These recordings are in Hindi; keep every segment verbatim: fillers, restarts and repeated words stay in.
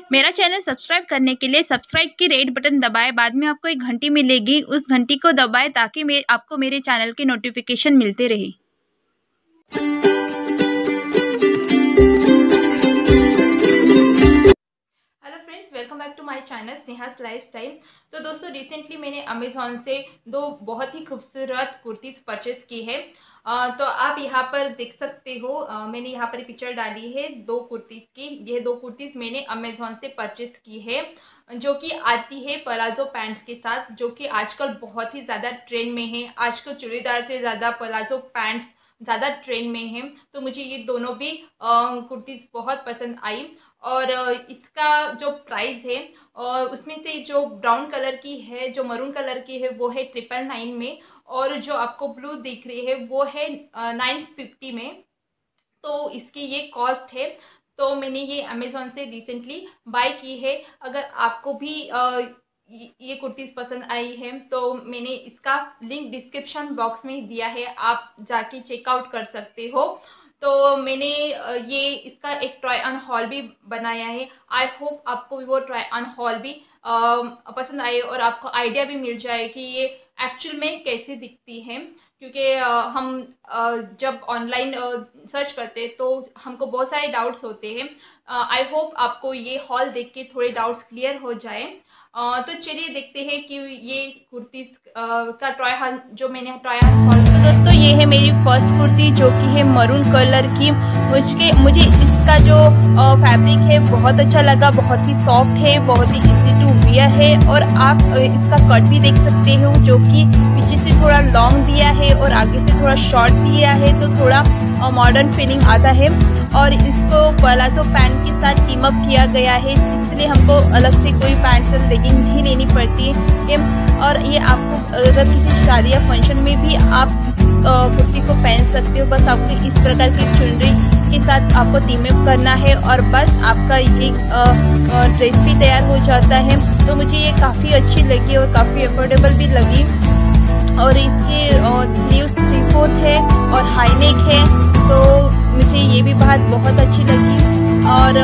मेरा चैनल सब्सक्राइब करने के लिए सब्सक्राइब की रेड बटन दबाएं। बाद में आपको एक घंटी मिलेगी, उस घंटी को दबाएं ताकि मे आपको मेरे चैनल के नोटिफिकेशन मिलते रहे। Hello friends, welcome back to my channel Sneha's lifestyle. तो दोस्तों, रिसेंटली मैंने अमेजोन से दो बहुत ही खूबसूरत कुर्तीज़ परचेस की है। आ, तो आप यहाँ पर देख सकते हो, आ, मैंने यहाँ पर पिक्चर डाली है दो कुर्तीज़ की। ये दो कुर्तीज़ मैंने अमेजोन से परचेस की है, जो कि आती है पलाजो पैंट्स के साथ, जो कि आजकल बहुत ही ज़्यादा ट्रेंड में है। आजकल चूड़ीदार से ज़्यादा पलाजो पैंट्स ज़्यादा ट्रेंड में है। तो मुझे ये दोनों भी कुर्तीज़ बहुत पसंद आई। और इसका जो प्राइस है, और उसमें से जो ब्राउन कलर की है, जो मरून कलर की है, वो है ट्रिपल नाइन में, और जो आपको ब्लू दिख रही है वो है नाइन फिफ्टी में। तो इसकी ये कॉस्ट है। तो मैंने ये अमेजोन से रिसेंटली बाय की है। अगर आपको भी आ, ये कुर्तीज़ पसंद आई है तो मैंने इसका लिंक डिस्क्रिप्शन बॉक्स में दिया है, आप जाके चेकआउट कर सकते हो। तो मैंने ये इसका एक ट्राई ऑन हॉल भी बनाया है। आई होप आपको भी वो ट्राई ऑन हॉल भी आ, पसंद आए और आपको आइडिया भी मिल जाए कि ये एक्चुअल में कैसे दिखती है। क्योंकि हम जब ऑनलाइन सर्च करते हैं तो हमको बहुत सारे डाउट्स होते हैं। आई होप आपको ये हॉल देख के थोड़े डाउट्स क्लियर हो जाए। Uh, तो चलिए देखते हैं कि ये कुर्तीज uh, का ट्राई ऑन जो मैंने ट्राई ऑन हॉल। तो दोस्तों, ये है मेरी फर्स्ट कुर्ती, जो कि है मरून कलर की। मुझे मुझे इसका जो फैब्रिक है बहुत अच्छा लगा। बहुत ही सॉफ्ट है, बहुत ही इजी टू वियर है, और आप इसका कट भी देख सकते हो, जो कि पीछे से थोड़ा लॉन्ग दिया है और आगे से थोड़ा शॉर्ट दिया है, तो थोड़ा मॉडर्न फीलिंग आता है। और इसको पलाजो पैंट के साथ टीम अप किया गया है, इसलिए हमको अलग से कोई पैंट और लेगिंग नहीं लेनी पड़ती है। और ये आपको अगर किसी शादी या फंक्शन में भी आप कुर्ती को पहन सकते हो। बस आपको इस प्रकार की चुनरी के साथ आपको टीम अप करना है और बस आपका ये ड्रेस भी तैयार हो जाता है। तो मुझे ये काफ़ी अच्छी लगी और काफ़ी अफोर्डेबल भी लगी। और इसके स्लीव्स थ्री फोर्थ है और हाई नेक है, तो मुझे ये भी बात बहुत अच्छी लगी। और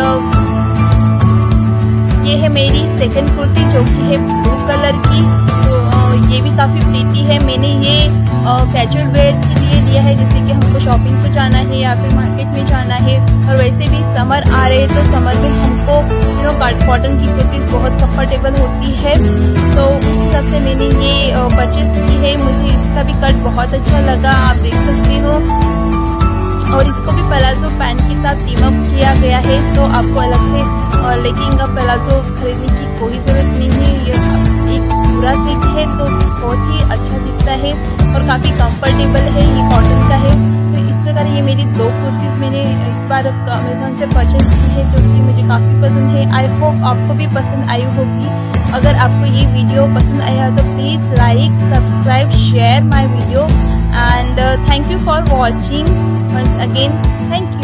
ये है मेरी सेकंड कुर्ती, जो कि है ब्लू कलर की। तो ये भी काफ़ी प्रीटी है। मैंने ये कैजुअल वेयर के लिए लिया है, जैसे कि हमको शॉपिंग पे जाना है या फिर मार्केट में जाना है। और वैसे भी समर आ रहे हैं, तो समर में हमको यू नो कॉटन की कुर्तीज़ बहुत कंफर्टेबल होती है। तो उस हिसाब से मैंने ये परचेज की है। मुझे इसका भी कट बहुत अच्छा लगा, आप देख सकते हो। और इसको भी पलाजो पैंट के साथ टीम अप किया गया है, तो आपको अलग से लेगिंग का पलाजो खरीदने की कोई ज़रूरत नहीं है। ये एक पूरा सेट है, तो बहुत ही अच्छा दिखता है और काफ़ी कंफर्टेबल है। ये कॉटन का है। तो इस प्रकार ये मेरी दो कुर्तीज़ मैंने इस बार अमेजोन से परचेज की है, जो कि मुझे काफ़ी पसंद है। आई होप आपको भी पसंद आई होगी। अगर आपको ये वीडियो पसंद आया तो please like, subscribe, share my video, and uh, thank you for watching once again. Thank you.